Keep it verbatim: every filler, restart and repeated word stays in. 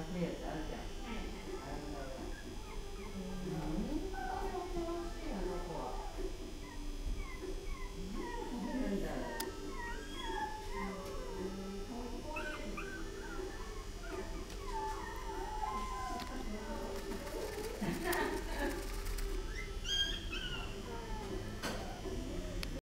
ひゃくえんやつあるじゃん。